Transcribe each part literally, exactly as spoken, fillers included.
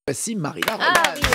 Voici Marina Ah Roman. oui,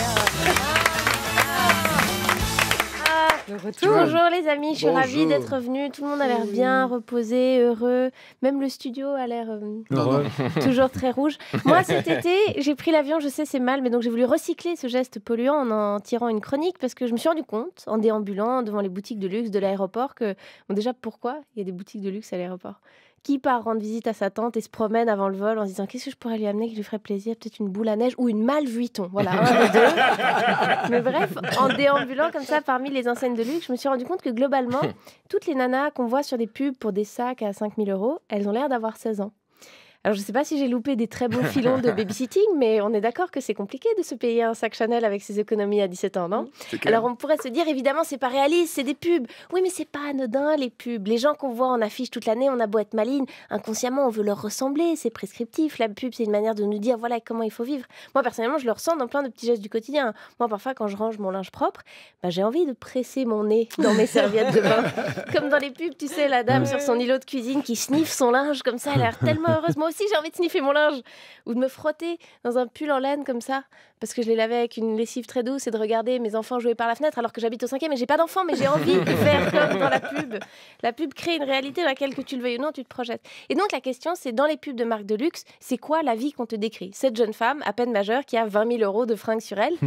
Le retour. bonjour les amis, je suis Bonjour. ravie d'être venue. Tout le monde a l'air bien reposé, heureux. Même le studio a l'air euh, Non, non. toujours très rouge. Moi, cet été, j'ai pris l'avion, je sais, c'est mal, mais donc j'ai voulu recycler ce geste polluant en en tirant une chronique parce que je me suis rendu compte, en déambulant devant les boutiques de luxe de l'aéroport, que, bon, déjà, pourquoi il y a des boutiques de luxe à l'aéroport? Qui part rendre visite à sa tante et se promène avant le vol en se disant qu'est-ce que je pourrais lui amener qui lui ferait plaisir? Peut-être une boule à neige ou une malle Vuitton. Voilà, un des deux. Mais bref, en déambulant comme ça parmi les enseignes de luxe, je me suis rendu compte que globalement, toutes les nanas qu'on voit sur des pubs pour des sacs à cinq mille euros, elles ont l'air d'avoir seize ans. Alors, je ne sais pas si j'ai loupé des très beaux filons de babysitting, mais on est d'accord que c'est compliqué de se payer un sac Chanel avec ses économies à dix-sept ans, non? Alors, on pourrait se dire, évidemment, c'est pas réaliste, c'est des pubs. Oui, mais c'est pas anodin, les pubs. Les gens qu'on voit en affiche toute l'année, on a beau être maligne, inconsciemment, on veut leur ressembler, c'est prescriptif. La pub, c'est une manière de nous dire, voilà comment il faut vivre. Moi, personnellement, je le ressens dans plein de petits gestes du quotidien. Moi, parfois, quand je range mon linge propre, bah, j'ai envie de presser mon nez dans mes serviettes de bain. Comme dans les pubs, tu sais, la dame sur son îlot de cuisine qui sniffe son linge comme ça, elle a l'air tellement heureuse. Moi aussi, j'ai envie de sniffer mon linge ou de me frotter dans un pull en laine comme ça parce que je l'ai lavé avec une lessive très douce et de regarder mes enfants jouer par la fenêtre alors que j'habite au cinquième et j'ai pas d'enfants mais j'ai envie de faire comme dans la pub. La pub crée une réalité dans laquelle, que tu le veuilles ou non, tu te projettes. Et donc la question, c'est dans les pubs de marques de luxe, c'est quoi la vie qu'on te décrit? Cette jeune femme à peine majeure qui a vingt mille euros de fringues sur elle.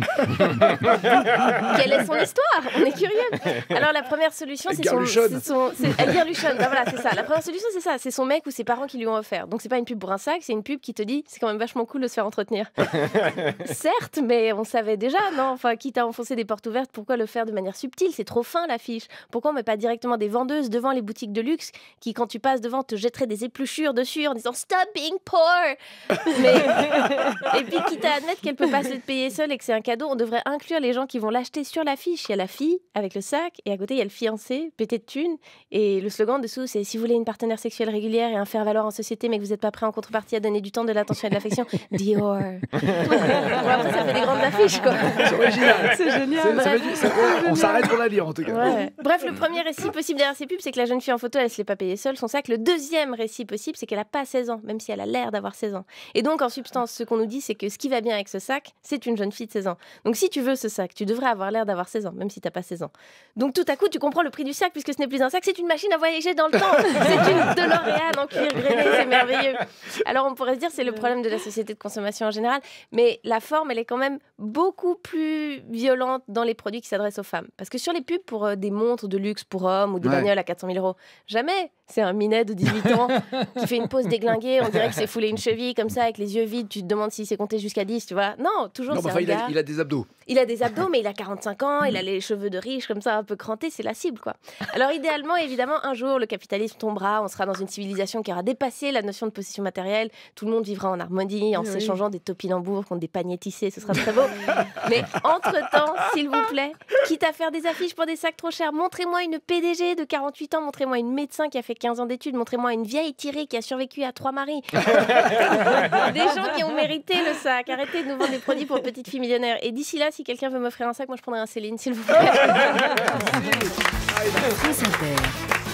Quelle est son histoire? On est curieux. Alors la première solution, c'est son, c'est son, c'est, elle guerluchonne. Ben voilà, c'est ça. La première solution, c'est ça. C'est son mec ou ses parents qui lui ont offert. Donc c'est pas une pub pour un sac, c'est une pub qui te dit, c'est quand même vachement cool de se faire entretenir. Certes, mais on savait déjà, non? Enfin, quitte à enfoncer des portes ouvertes, pourquoi le faire de manière subtile? C'est trop fin l'affiche. Pourquoi on met pas directement des vendeuses devant les boutiques de luxe qui, quand tu passes devant, te jetteraient des épluchures dessus en disant Stop being poor. Mais... Et puis, quitte à admettre qu'elle peut pas se le payer seule et que c'est un cadeau, on devrait inclure les gens qui vont l'acheter sur l'affiche. Il y a la fille avec le sac et à côté il y a le fiancé pété de thunes et le slogan dessous c'est si vous voulez une partenaire sexuelle régulière et un faire-valoir en société mais que vous n'êtes pas prêt en contrepartie à donner du temps, de l'attention et de l'affection, Dior. Bon, après, ça fait des grandes affiches quoi. C'est original. C'est génial. C'est- ça veut dire- ça- on on s'arrête pour la lire en tout cas. Ouais. Bref, le premier récit possible derrière ces pubs, c'est que la jeune fille en photo, elle se l'est pas payée seule, son sac. Le deuxième récit possible, c'est qu'elle a pas seize ans, même si elle a l'air d'avoir seize ans. Et donc, en substance, ce qu'on nous dit, c'est que ce qui va bien avec ce sac, c'est une jeune fille de seize ans. Donc, si tu veux ce sac, tu devrais avoir l'air d'avoir seize ans, même si t'as pas seize ans. Donc, tout à coup, tu comprends le prix du sac, puisque ce n'est plus un sac, c'est une machine à voyager dans le temps. C'est une DeLorean en cuir grainé, c'est merveilleux. Alors, on pourrait se dire, c'est le problème de la société de consommation en général, mais la forme, elle est quand même beaucoup plus violente dans les produits qui s'adressent aux femmes. Parce que sur les pubs pour euh, des montres de luxe pour hommes ou des Ouais. bagnoles à quatre cent mille euros, jamais c'est un minet de dix-huit ans qui fait une pose déglinguée, on dirait que c'est foulé une cheville comme ça avec les yeux vides, tu te demandes s'il s'est compté jusqu'à dix, tu vois. Non, toujours Non, c'est mais enfin, un il, a, gars. il a des abdos. Il a des abdos, mais il a quarante-cinq ans, il a les cheveux de riche, comme ça, un peu crantés, c'est la cible, quoi. Alors, idéalement, évidemment, un jour, le capitalisme tombera, on sera dans une civilisation qui aura dépassé la notion de possession matérielle, tout le monde vivra en harmonie, en Oui, s'échangeant des topinambours contre des paniers tissés, ce sera très beau. Mais entre-temps, s'il vous plaît, quitte à faire des affiches pour des sacs trop chers, montrez-moi une P D G de quarante-huit ans, montrez-moi une médecin qui a fait quinze ans d'études, montrez-moi une vieille tirée qui a survécu à trois maris. Des gens qui ont mérité le sac. Arrêtez de nous vendre des produits pour petites filles millionnaires. Et d'ici là, si quelqu'un veut m'offrir un sac, moi je prendrai un Céline, s'il vous plaît. France Inter.